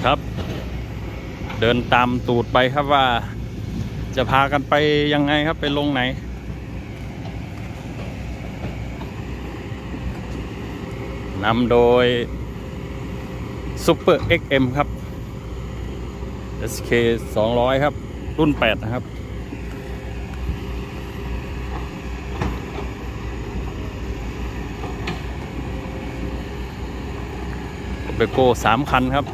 ครับเดินตามตูดไปครับว่าจะพากันไปยังไงครับไปลงไหนนำโดย Super XM ครับ SK 200ครับรุ่น8นะครับเบโก้3 คันครับ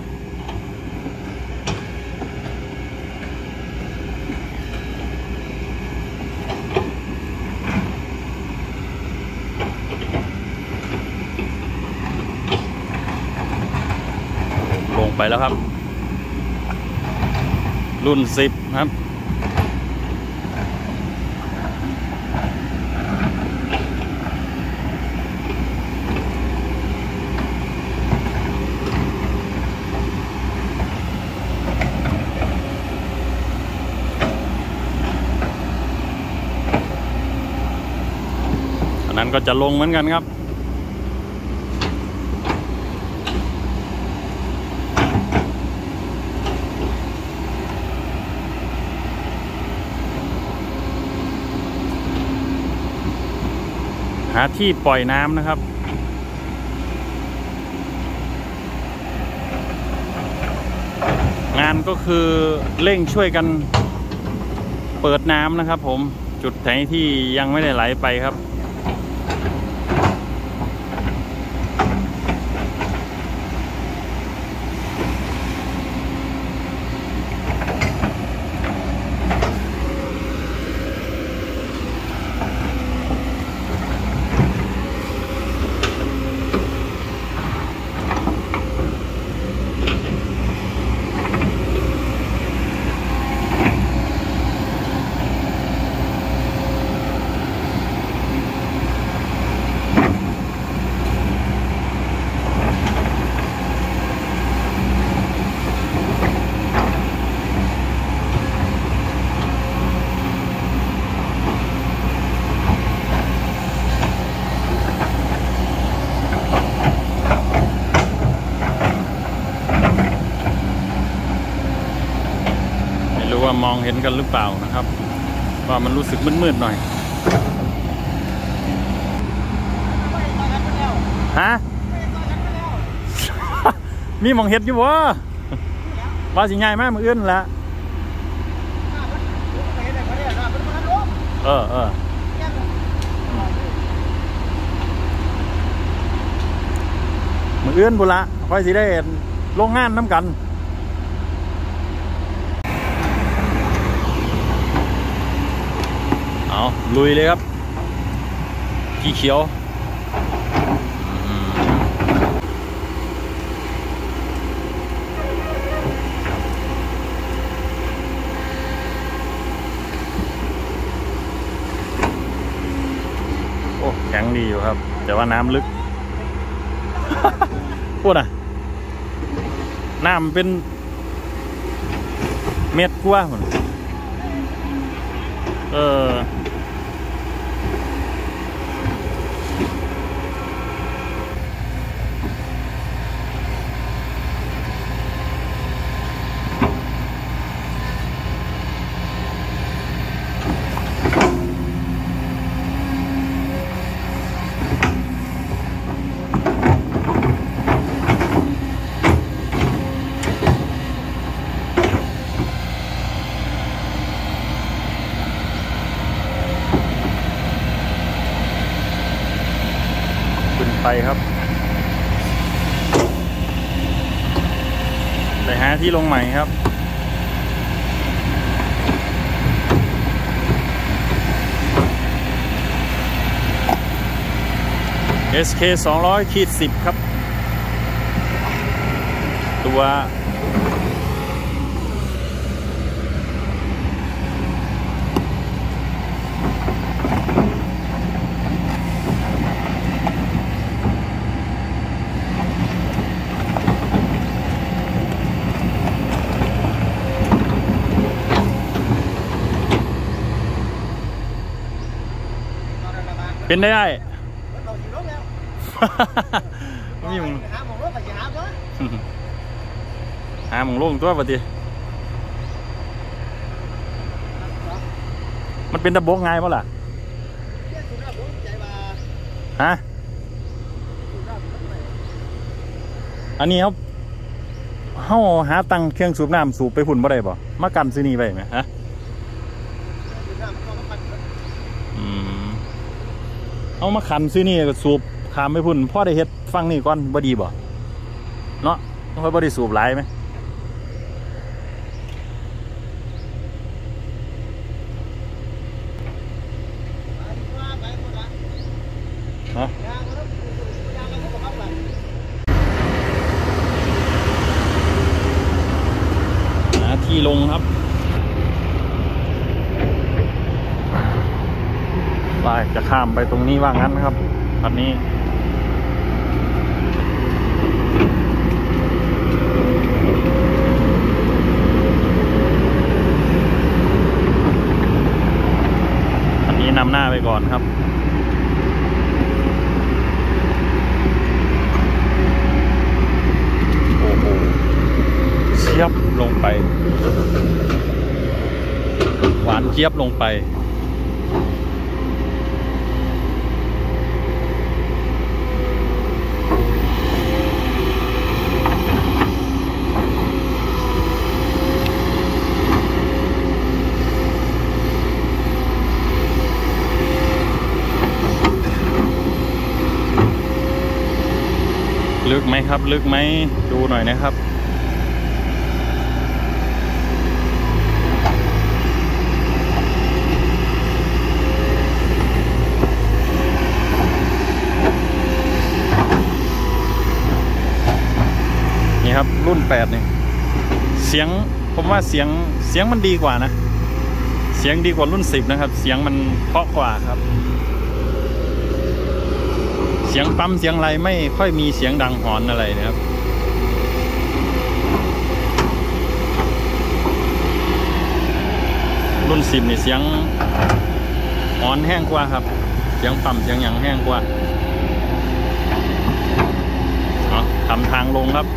ลงไปแล้วครับรุ่น10ครับอันนั้นก็จะลงเหมือนกันครับหาที่ปล่อยน้ำนะครับงานก็คือเร่งช่วยกันเปิดน้ำนะครับผมจุดไหนที่ยังไม่ได้ไหลไปครับว่ามองเห็นกันหรือเปล่านะครับว่ามันรู้สึกมืดๆหน่อยฮะ มีมองเห็นอยู่วะว่าสิง่ายมากมืออื่นละมืออื่นบุละค่อยสิได้ลงงานน้ำกันเอาลุยเลยครับกี่เขียวโอ้แข็งดีอยู่ครับแต่ว่าน้ำลึก พูดอ่ะน้ำเป็นเม็ดกว่าเหมือนไปครับไปหาที่ลงใหม่ครับSK 200-10ครับตัวเป็นได้มีมึงหาหมองลงตัวปะติมันเป็นตะบกไงป่ะล่ะฮะอันนี้เขาหาตังเครื่องสูบน้ำสูบไปพุ่นบ่ได้บ่มากันซื้อนี่ไปไหมฮะเอามาขันซื้อนี่ก็สูบขามไปพุ่นพ่อได้เฮ็ดฟังนี่ก่อนบ่ดีบ่เนาะเพราะบ่ได้สูบหลายไหมฮะที่ลงครับไปจะข้ามไปตรงนี้ว่างั้นนะครับอันนี้นำหน้าไปก่อนครับโอ้โหเจี๊ยบลงไปหวานเจี๊ยบลงไปลึกไหมครับลึกไหมดูหน่อยนะครับนี่ครับรุ่น8นี่เสียงผมว่าเสียงมันดีกว่านะเสียงดีกว่ารุ่น10นะครับเสียงมันเพราะกว่าครับเสียงปั๊มเสียงอะไรไม่ค่อยมีเสียงดังหอนอะไรนะครับรุ่น10นี่เสียงหอนแห้งกว่าครับเสียงปั๊มเสียงอย่างแห้งกว่าทำทางลงครับ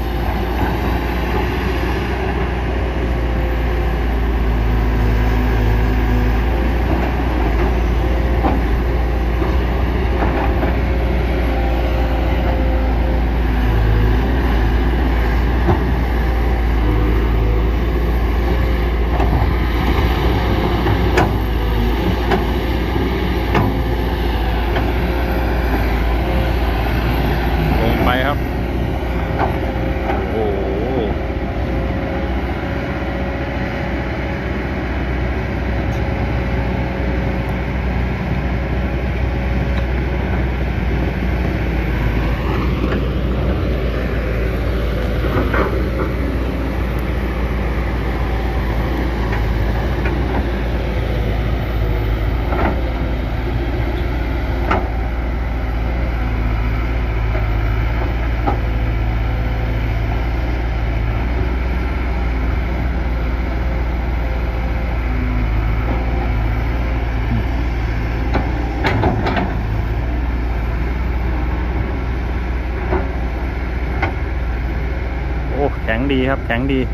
แข็งดีครับแข็งดี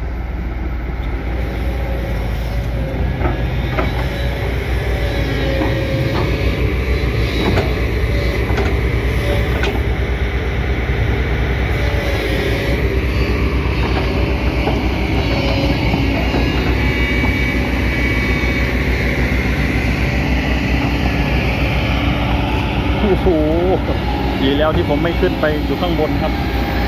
โอ้โหดีแล้วที่ผมไม่ขึ้นไปอยู่ข้างบนครับ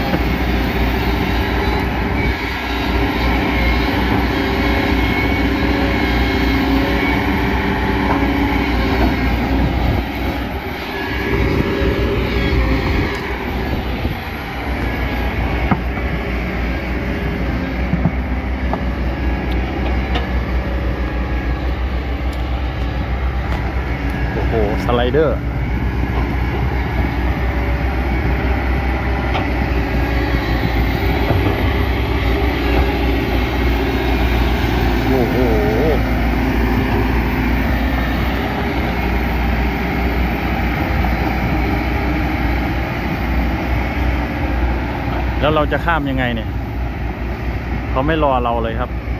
สไลเดอร์โอ้โหแล้วเราจะข้ามยังไงเนี่ยเขาไม่รอเราเลยครับ